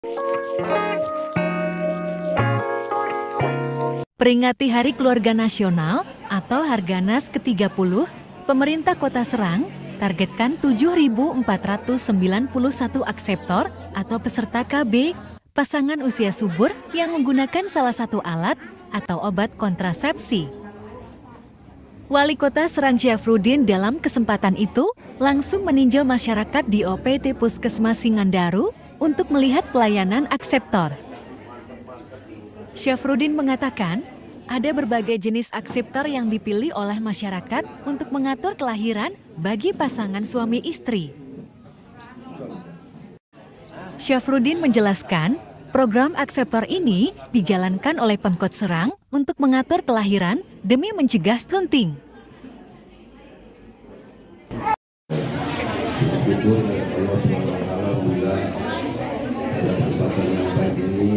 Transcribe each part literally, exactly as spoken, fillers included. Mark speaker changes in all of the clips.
Speaker 1: Peringati Hari Keluarga Nasional atau Harganas ke tiga puluh, pemerintah Kota Serang targetkan tujuh ribu empat ratus sembilan puluh satu akseptor atau peserta K B, pasangan usia subur yang menggunakan salah satu alat atau obat kontrasepsi. Wali Kota Serang Syafruddin dalam kesempatan itu langsung meninjau masyarakat di O P T Puskesmas Singandaru untuk melihat pelayanan akseptor. Syafruddin mengatakan, ada berbagai jenis akseptor yang dipilih oleh masyarakat untuk mengatur kelahiran bagi pasangan suami istri. Syafruddin menjelaskan, program akseptor ini dijalankan oleh Pemkot Serang untuk mengatur kelahiran demi mencegah stunting.
Speaker 2: Bersyukur kepada Allah subhanahu wa taala, alhamdulillah dalam kesempatan yang baik ini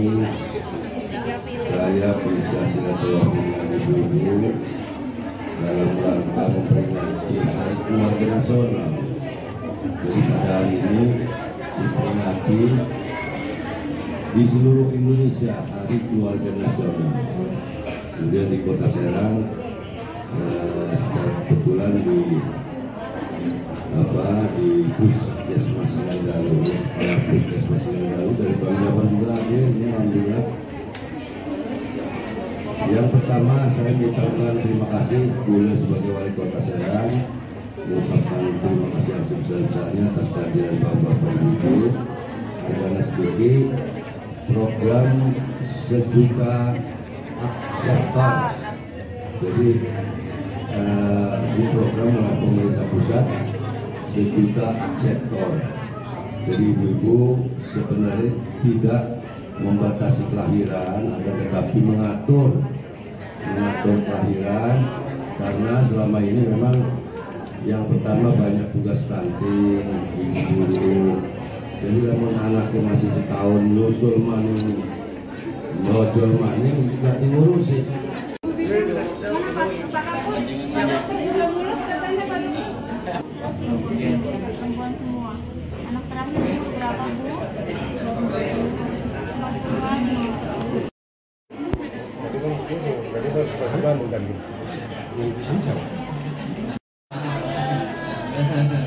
Speaker 2: saya bisa silaturahmi dengan ibu-ibu dalam rangka memperingati Hari Keluarga Nasional. Jadi pada hari ini diperingati di seluruh Indonesia Hari Keluarga Nasional. Kemudian di Kota Serang eh, secara kebetulan di apa di Puskesmas Singandaru, ya, Puskesmas Singandaru dari Bang Jawan juga hadir, ini alhamdulillah. Yang pertama saya mengucapkan terima kasih beliau sebagai Wali Kota Serang, mengucapkan terima kasih yang sebesar-besarnya atas kehadiran Bapak-Bapak Ibu. Karena sedikit program sejuta akseptor. Jadi eh, ini program oleh pemerintah pusat sejuta akseptor. Jadi ibu-ibu sebenarnya tidak membatasi kelahiran, akan tetapi mengatur mengatur kelahiran, karena selama ini memang yang pertama banyak juga stunting, ibu. Jadi kalau anaknya masih setahun nyusul maning, brojol maning juga diurusi.
Speaker 3: Perempuan semua. Anak terakhir berapa, Bu?
Speaker 4: Jadi harus pasang Bandung kan? Yang di sini siapa?